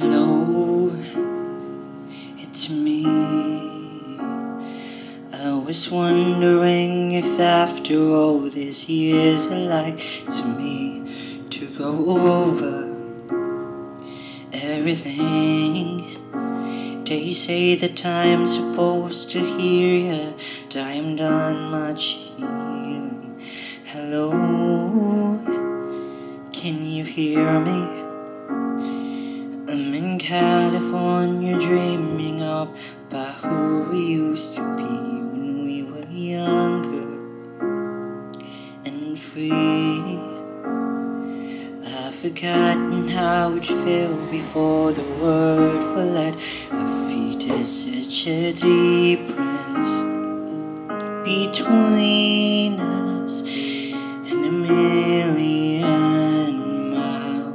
Hello, it's me. I was wondering if after all these years I'd like to me to go over everything. They say that I'm supposed to hear ya, but I am done much healing. Hello, can you hear me? I'm in California dreaming about who we used to be when we were younger and free. I've forgotten how it felt before the word fell at our feet. There's such a difference between us and a million miles.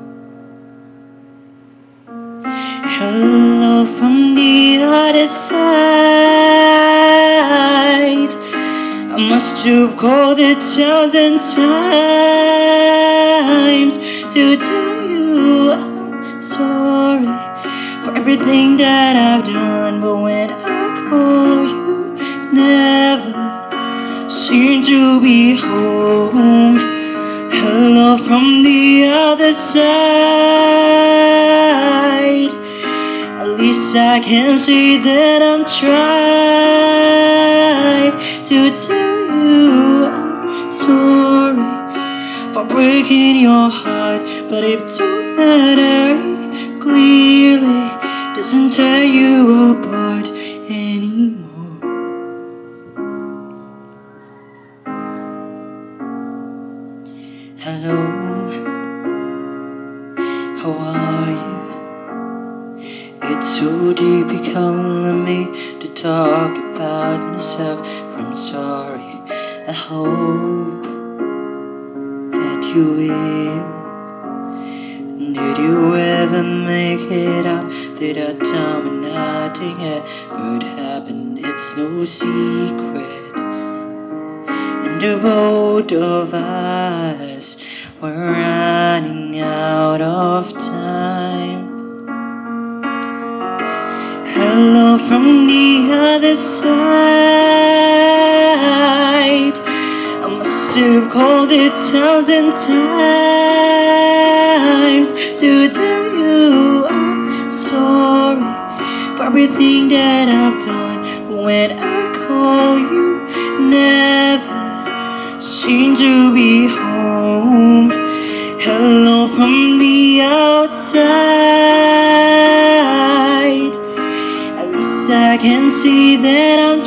Hello from the other side. I must have called 1,000 times to tell you I'm sorry for everything that I've done, but when I call you, never seem to be home. Hello from the other side. At least I can say that I'm trying to tell you I'm sorry for breaking your heart, but it don't matter. It clearly doesn't tear you apart anymore. Hello, how are you? It's so deep you're calling me to talk about myself. I'm sorry, I hope that you will. Did you ever make it up that time when nothing ever happened? It's no secret, and the both of us were running out of time. Hello from the other side. I must have called 1,000 times to tell you I'm sorry for everything that I've done, but when I call you, never seem to be home. Hello from the outside. I can see that I'm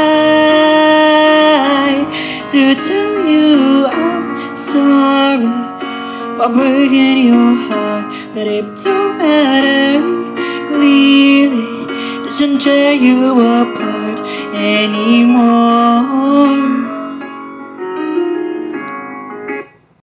trying to tell you I'm sorry for breaking your heart, but it don't matter. It clearly doesn't tear you apart anymore.